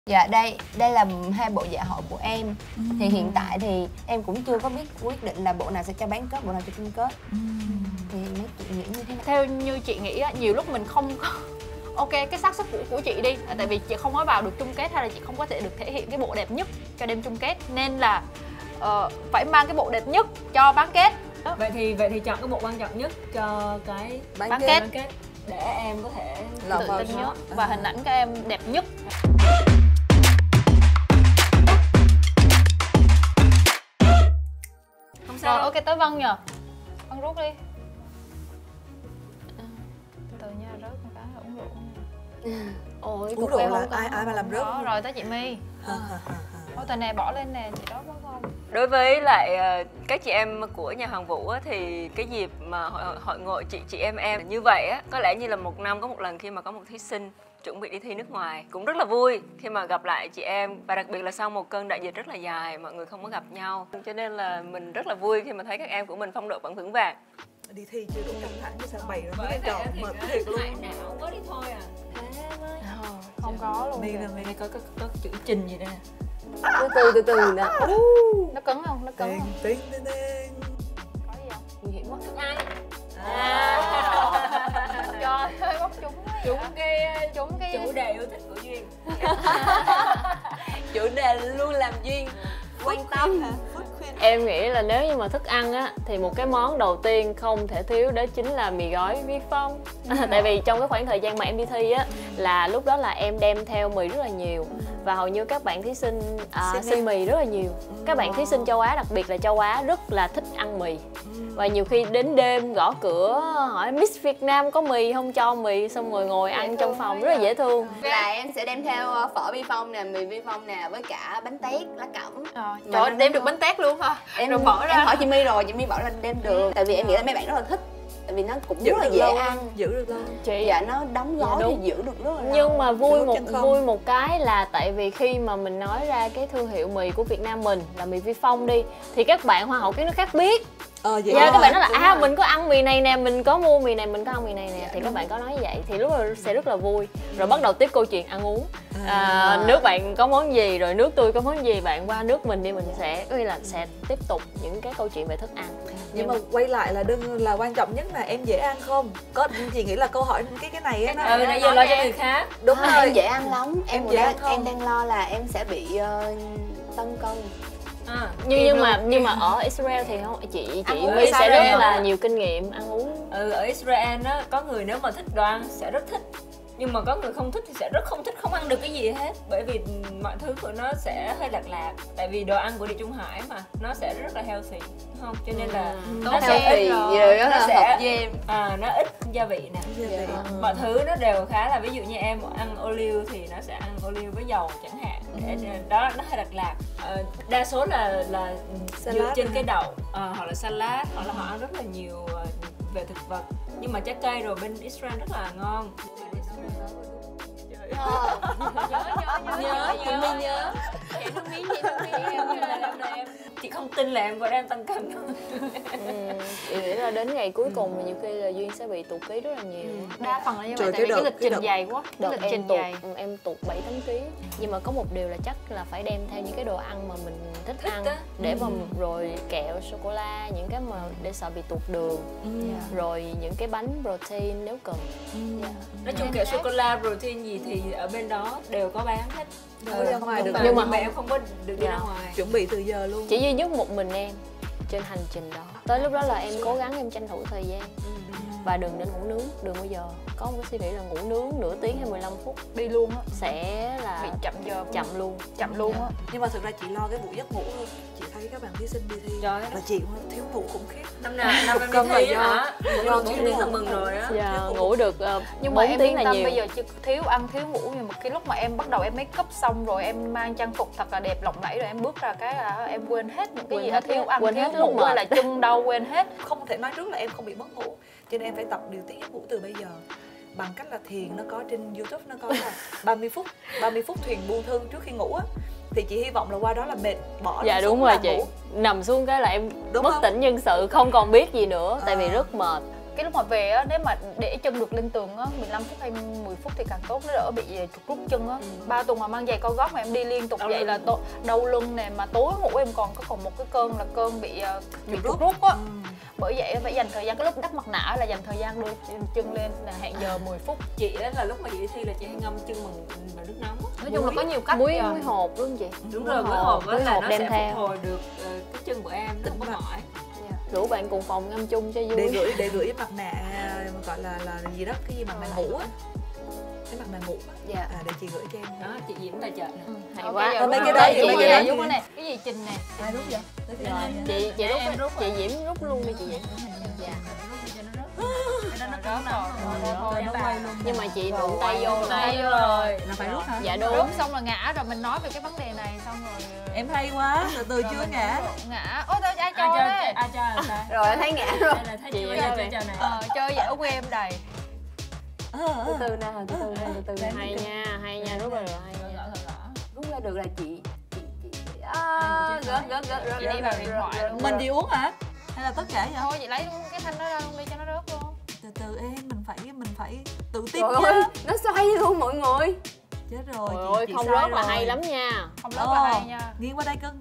Dạ đây là hai bộ dạ hội của em. Thì hiện tại thì em cũng chưa có biết quyết định là bộ nào sẽ cho bán kết, bộ nào cho chung kết. Thì mấy chị nghĩ như thế nào? Theo như chị nghĩ á, nhiều lúc mình không có ok cái xác suất của chị đi, tại vì chị không có vào được chung kết hay là chị không có thể được thể hiện cái bộ đẹp nhất cho đêm chung kết, nên là phải mang cái bộ đẹp nhất cho bán kết. Vậy thì chọn cái bộ quan trọng nhất cho cái bán kết để em có thể tự tin nhất và hình ảnh các em đẹp nhất. Không sao. Rồi ok tới Vân nhờ. Vân rút đi. Từ nha, rớt một cái là uống rượu. Ôi, uống rượu là ai mà làm rớt. Đó, rồi tới chị My. Thôi tờ này bỏ lên nè, chị đó có không? Đối với lại các chị em của nhà Hoàng Vũ á, thì cái dịp mà hội ngộ chị em như vậy á, có lẽ như là một năm có một lần khi mà có một thí sinh chuẩn bị đi thi nước ngoài, cũng rất là vui khi mà gặp lại chị em, và đặc biệt là sau một cơn đại dịch rất là dài mọi người không có gặp nhau, cho nên là mình rất là vui khi mà thấy các em của mình phong độ vẫn vững vàng. Đi thi chưa đủ căng thẳng chứ sao bày ra mấy cái trò mệt thiệt luôn. não quá đi thôi à. Thế mới Không có luôn. My là My có chữ trình gì đây nè. Từ từ nè. Nó cứng không? Nó cứng không? Tiếng. Có gì không? Nguy hiểm quá. Thức ăn. Trời ơi, bóc trúng cái Chủ đề yêu thích của Duyên. Chủ đề luôn làm Duyên quan tâm. Em nghĩ là nếu như mà thức ăn á thì một cái món đầu tiên không thể thiếu đó chính là mì gói Vi Phong. Tại vì trong cái khoảng thời gian mà em đi thi á là lúc đó là em đem theo mì rất là nhiều, và hầu như các bạn thí sinh xin mì rất là nhiều. Các bạn thí sinh châu Á, đặc biệt là châu Á, rất là thích ăn mì. Và nhiều khi đến đêm gõ cửa hỏi Miss Việt Nam có mì không, cho mì, xong rồi ngồi ăn trong phòng rất là dễ thương. Là em sẽ đem theo phở Vi Phong nè, mì Vi Phong nè, với cả bánh tét, lá cẩm. Trời ơi, đem được bánh tét luôn hả? Em rồi mở ra. Em hỏi chị My rồi, chị My bảo là đem được. Tại vì em nghĩ là mấy bạn rất là thích. Tại vì nó cũng rất là dễ ăn. Giữ được lâu. Chị Dạ nó đóng gói thì giữ được rất là lâu. Nhưng mà vui một cái là tại vì khi mà mình nói ra cái thương hiệu mì của Việt Nam mình là mì Vi Phong đi, thì các bạn hoa hậu các nước khác biết. Vậy Các bạn nói là mình có ăn mì này nè, mình có mua mì này, mình có ăn mì này nè, thì các bạn có nói như vậy thì lúc đó sẽ rất là vui. Rồi bắt đầu tiếp câu chuyện ăn uống. Nước bạn có món gì, rồi nước tôi có món gì, bạn qua nước mình đi, mình sẽ tiếp tục những cái câu chuyện về thức ăn. Nhưng mà quay lại là là quan trọng nhất là em dễ ăn không? Có chị nghĩ là câu hỏi cái này á. Nãy giờ lo cho người khác. Đúng rồi. Em dễ ăn lắm. Em đang lo là em sẽ bị tăng cân. Nhưng mà ở Israel thì không, chị My sẽ rất là nhiều kinh nghiệm ăn uống. Ở Israel á, có người nếu mà thích đồ ăn sẽ rất thích, nhưng mà có người không thích thì sẽ rất không thích, không ăn được cái gì hết, bởi vì mọi thứ của nó sẽ hơi lạc lạc. Tại vì đồ ăn của Địa Trung Hải mà nó sẽ rất là healthy, đúng không? Cho nên là nó sẽ nó ít gia vị nè, mọi thứ nó đều khá là, ví dụ như em ăn ô liu thì nó sẽ ăn ô liu với dầu chẳng hạn, đó nó hơi lạc lạc. Đa số là dựa trên cái đậu hoặc là salad, hoặc là họ ăn rất là nhiều về thực vật, nhưng mà trái cây rồi bên Israel rất là ngon. Nhớ. Chị không tin là em vẫn đang tăng cân. Chị nghĩ là đến ngày cuối cùng thì nhiều khi là Duyên sẽ bị tụt ký rất là nhiều. Đa phần là như vậy, tại vì cái lịch trình dày quá. Đợt em tụt 7-8 kg. Nhưng mà có một điều là chắc là phải đem theo những cái đồ ăn mà mình thích ăn để mà rồi kẹo, sô cô la, những cái mà để sợ bị tụt đường. Rồi những cái bánh protein nếu cần. Nói chung kẹo sô cô la, protein gì thì ở bên đó đều có bán hết. Ra ngoài được, nhưng mà em không có được đi ra ngoài. Chuẩn bị từ giờ luôn. Chỉ duy nhất một mình em trên hành trình đó. Tới lúc đó là em cố gắng em tranh thủ thời gian. Và đừng nên ngủ nướng, đừng bao giờ có một cái suy nghĩ là ngủ nướng nửa tiếng hay 15 phút đi luôn á, sẽ là bị chậm luôn á. Nhưng mà thực ra chị lo cái vụ giấc ngủ hơn. Chị thấy các bạn thí sinh đi thi là chị cũng thiếu ngủ khủng khiếp. Năm em đi thi hả? Do thiếu đi mừng rồi á. Ngủ được nhưng mà em yên tâm, bây giờ chỉ thiếu ăn thiếu ngủ, nhưng mà cái lúc mà em bắt đầu em make up xong rồi em mang trang phục thật là đẹp lộng lẫy rồi em bước ra cái là em quên hết những cái gì, thiếu ăn thiếu ngủ hay là chân đau quên hết. Không thể nói trước là em không bị mất ngủ, cho nên em phải tập điều tiết giấc ngủ từ bây giờ bằng cách là thiền. Nó có trên YouTube, nó có là 30 phút thiền buông thư trước khi ngủ á, thì chị hy vọng là qua đó là mệt bỏ. Dạ đúng rồi chị, nằm xuống cái là em bất tỉnh nhân sự, không còn biết gì nữa, tại vì rất mệt. cái lúc mà về á, nếu mà để chân được lên tường á 15 phút hay 10 phút thì càng tốt, nó đỡ bị chuột rút chân á. 3 tuần mà mang giày cao gót mà em đi liên tục vậy là đau lưng nè, mà tối ngủ em còn một cái cơn là cơn bị chuột rút á. Bởi vậy phải dành thời gian, cái lúc đắp mặt nạ là dành thời gian đưa chân lên là hẹn giờ 10 phút. Chị đó là lúc mà chị đi thi là chị hay ngâm chân bằng nước nóng. Nói chung là có nhiều cách. Muối hột đúng không chị? Đúng rồi, muối hột đó là nó đem sẽ theo. phục hồi được cái chân của em, nó không có mỏi. Rủ bạn cùng phòng ngâm chung cho vui. Để gửi mặt nạ gọi là gì đó, cái gì mặt nạ ngủ á, cái mặt nạ ngủ á. Dạ. Để chị gửi cho em. Đó, chị Diễm tài trợ nè. Hay Ok, quá. giờ mấy rút cái đây, đó, chị mấy cái về đó. giúp cái này. Cái gì Trình nè. Ai rút vậy? Chị rút, chị Diễm rút luôn đi chị Diễm. Dạ. Nhưng mà chị đụng tay vô rồi. Là phải rút hả? Dạ đúng. Rút xong là ngã rồi mình nói về cái vấn đề này xong rồi Em hay quá, từ chưa ngã. ngã. Ôi tao ai cho đấy. Ai cho là ta? Rồi thấy ngã rồi. Đây là thấy Chị chưa? ơi. Chơi trò này. Chơi dễ của em đầy. Từ từ nè, từ từ. Hay nha, rút ra được hay nha. Rút ra được là chị gớt. Chị đi vào điện thoại luôn. Mình gì uống hả? Hay là tất cả vậy? Thôi chị lấy cái thanh đó ra luôn đi cho nó rớt luôn. Từ em mình phải tự tin Trời chứ. ơi, nó xoay luôn mọi người. Chết rồi. Trời ơi, chị không sai rớt là rồi. hay lắm nha. Không rớt là hay nha. Nghiêng qua đây cưng.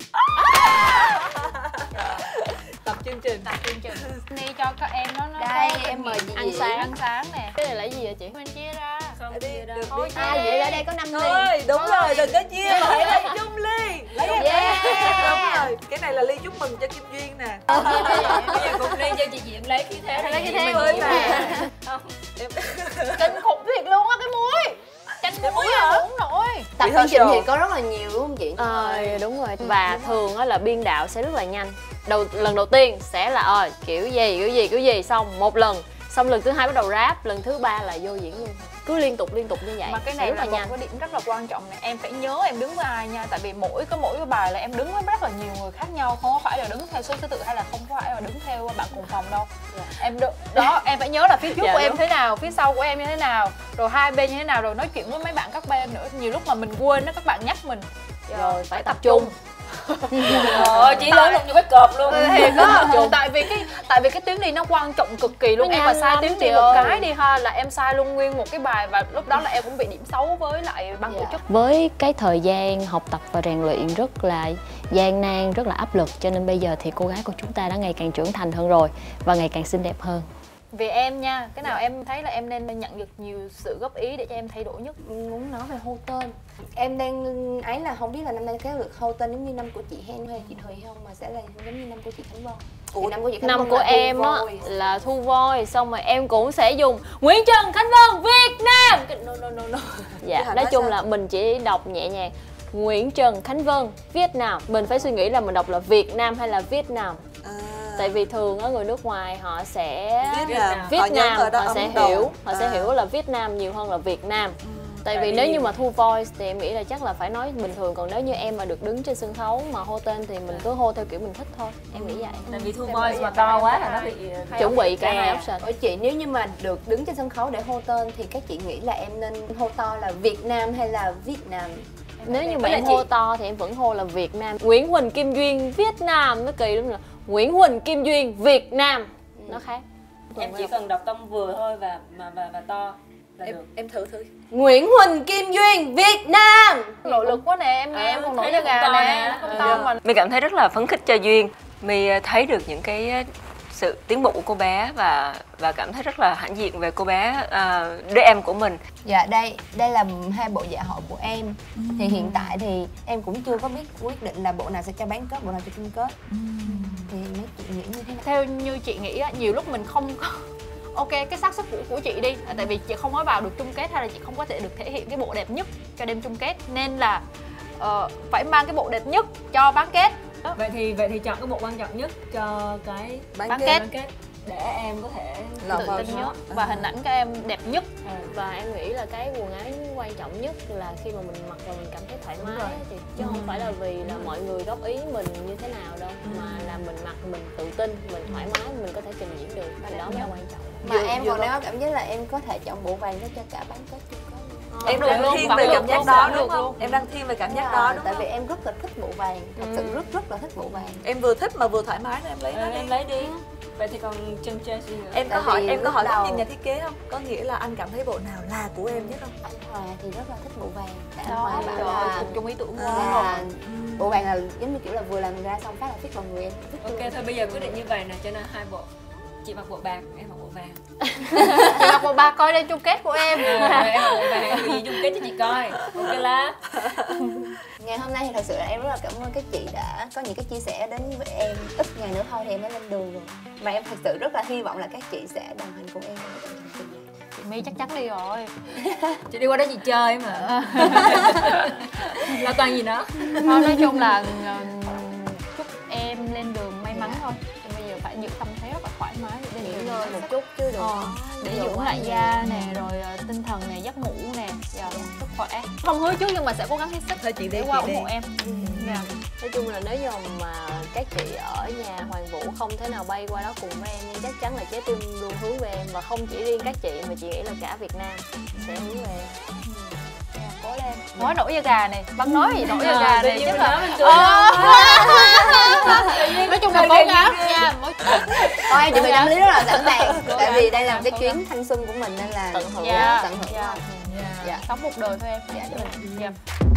Tập chương trình. Đi cho các em nó Đây, có em mời chị ăn Diễm. sáng. ăn sáng nè. Cái này là gì vậy chị? Mình chia ra. Không Đi, chia đâu. được Thôi đi. chia À vậy ở đây có 5 ly. Thôi, đúng rồi, đừng có chia mà hãy lấy chung ly. Lấy Yeah. Đúng rồi. Cái này là ly chúc mừng cho Kim Duyên nè. Bây giờ cùng đi cho chị Diễm lấy khí thế. Lấy khí Chị thế Diễm với mình nè. Kinh khủng thiệt luôn á cái muối. Chanh muối à uống nổi. Tập chương trình thì có rất là nhiều đúng không chị? Đúng rồi. Và thường á là biên đạo sẽ rất là nhanh. Lần đầu tiên sẽ là kiểu gì xong một lần, xong lần thứ hai bắt đầu rap, lần thứ ba là vô diễn luôn. Cứ liên tục như vậy. Mà cái sẽ này rất là là một nhanh. cái điểm rất là quan trọng này, em phải nhớ em đứng với ai nha, tại vì mỗi cái bài là em đứng với rất là nhiều người khác nhau, không có phải là đứng theo số thứ tự hay là không phải là đứng theo bạn cùng phòng đâu. Em đó em phải nhớ là phía trước của em thế nào, phía sau của em như thế nào, rồi hai bên như thế nào, rồi nói chuyện với mấy bạn các bên nữa. Nhiều lúc mà mình quên đó, các bạn nhắc mình Rồi phải tập trung. Trời, chị lớn được như cái cọp luôn. Thiệt á, tại vì cái tiếng đi nó quan trọng cực kỳ luôn. Nó Em mà nhanh sai lắm tiếng chị đi một ơi. cái đi ha là em sai luôn nguyên một cái bài, và lúc đó là em cũng bị điểm xấu với lại ban tổ chức. Với cái thời gian học tập và rèn luyện rất là gian nan, rất là áp lực, cho nên bây giờ thì cô gái của chúng ta đã ngày càng trưởng thành hơn rồi và ngày càng xinh đẹp hơn. Vì em nha, cái nào em thấy là em nên nhận được nhiều sự góp ý để cho em thay đổi nhất? Muốn nói về hô tên. Em đang ấy là không biết là năm nay có được hô tên giống như năm của chị Hen hay chị Thùy không, mà sẽ là giống như năm của chị Khánh Vân. Thì năm của chị Khánh Năm Vân của là Thu em á Voi. là Thu Voi, xong rồi em cũng sẽ dùng Nguyễn Trần Khánh Vân Việt Nam. No. Dạ, Chứ nói chung sao? là mình chỉ đọc nhẹ nhàng Nguyễn Trần Khánh Vân Việt Nam. Mình phải suy nghĩ là mình đọc là Việt Nam hay là Việt Nam. Tại vì thường ở người nước ngoài họ sẽ Việt Nam, họ sẽ hiểu là Việt Nam nhiều hơn là Việt Nam. Tại vì nếu như mà Thu Voice thì em nghĩ là chắc là phải nói bình thường, còn nếu như em mà được đứng trên sân khấu mà hô tên thì mình cứ hô theo kiểu mình thích thôi, em nghĩ vậy. Tại vì Thu Voice mà to quá là nó bị Chuẩn bị cả hai option. Ở chị nếu như mà được đứng trên sân khấu để hô tên thì các chị nghĩ là em nên hô to là Việt Nam hay là Việt Nam? Nếu như mà em hô to thì em vẫn hô là Việt Nam. Nguyễn Huỳnh Kim Duyên Việt Nam nó kỳ lắm, là Nguyễn Huỳnh Kim Duyên Việt Nam nó khác. em chỉ cần đọc tông vừa thôi và to là được. Em thử. Nguyễn Huỳnh Kim Duyên Việt Nam. Nội lực quá nè, em nghe em còn nổi da gà nè, không to mà. My cảm thấy rất là phấn khích cho Duyên. My thấy được những cái sự tiến bộ của cô bé và cảm thấy rất là hãnh diện về cô bé, đứa em của mình. Dạ đây là hai bộ dạ hội của em. Thì hiện tại thì em cũng chưa có biết quyết định là bộ nào sẽ cho bán kết, bộ nào cho chung kết. Thì mấy chị nghĩ như thế nào? Theo như chị nghĩ á, nhiều lúc mình không có ok cái xác suất của chị đi, tại vì chị không có vào được chung kết hay là chị không có thể được thể hiện cái bộ đẹp nhất cho đêm chung kết, nên là phải mang cái bộ đẹp nhất cho bán kết. Vậy thì chọn cái bộ quan trọng nhất cho cái Bán kết để em có thể tự tin nhất và hình ảnh các em đẹp nhất. Và em nghĩ là cái quần áo quan trọng nhất là khi mà mình mặc và mình cảm thấy thoải mái á chị, chứ không phải là vì là mọi người góp ý mình như thế nào đâu, mà là mình mặc mình tự tin, mình thoải mái, mình có thể trình diễn được, thì đó mới là quan trọng. Mà em còn đang có cảm giác là em có thể chọn bộ vàng đó cho cả bán kết chung kết. Em đang thiên về cảm giác đó đúng không? Em đang thiên về cảm giác đó đúng Tại không? vì em rất là thích bộ vàng, thật sự rất là thích bộ vàng. Em vừa thích mà vừa thoải mái nên em lấy nó đi. em lấy đi. Vậy thì còn chân chơi gì nữa? Em có Tại hỏi vì em có lúc hỏi góc đầu- nhìn nhà thiết kế không? Có nghĩa là anh cảm thấy bộ nào là của em nhất không? Anh Hòa thì rất là thích bộ vàng. Tại anh Đó, Hòa trời bảo ơi, là cùng chung ý tưởng là luôn. bộ vàng là giống như kiểu là vừa làm ra xong phát là fit vào người em. Fit Ok luôn. thôi bây giờ quyết định như vậy nè, cho nên 2 bộ. Chị mặc bộ bạc, em mặc bộ vàng. Chị mặc bộ ba coi đây chung kết của em. Em mặc bộ vàng, em gì chung kết cho chị coi. Ok lá. Ngày hôm nay thì thật sự là em rất là cảm ơn các chị đã có những cái chia sẻ đến với em. Ít ngày nữa thôi thì em mới lên đường rồi. Và em thật sự rất là hy vọng là các chị sẽ đồng hành cùng em trong cái hành trình này. Chị My chắc chắn đi rồi. Chị đi qua đó chị chơi mà. Lo toàn gì đó. Thôi nói chung là chúc em lên đường may mắn thôi. Thì bây giờ phải giữ tâm thế rất là thoải mái để Nghỉ lên ngơi đường. một chút chứ đừng Để nhiều dưỡng quá lại nhiều. da nè, rồi tinh thần nè, giấc ngủ nè, sức khỏe. Không hứa trước nhưng mà sẽ cố gắng hết sức Thôi chị đi, để qua chị ủng hộ đi. em. Dạ. Nói chung là nếu như mà các chị ở nhà Hoàng Vũ không thể nào bay qua đó cùng với em, nhưng chắc chắn là trái tim luôn hướng về em. Và không chỉ riêng các chị mà chị nghĩ là cả Việt Nam sẽ hướng về em. Cố lên. Nói nổi da gà này, bắn nói gì nổi da gà này chứ là. Nói chung là cố gắng nha. Thôi em chuẩn bị tâm lý rất là sẵn sàng. Tại vì đây là một cái chuyến thanh xuân của mình nên là Tận hưởng. tận hưởng. Dạ. Sống một đời thôi em. Dạ, đúng rồi. Dạ.